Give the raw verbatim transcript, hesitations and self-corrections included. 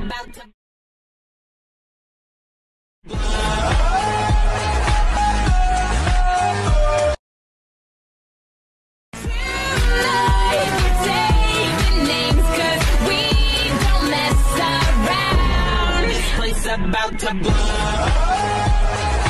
about to Tonight we're taking names 'cause we don't mess around. This place about to blow.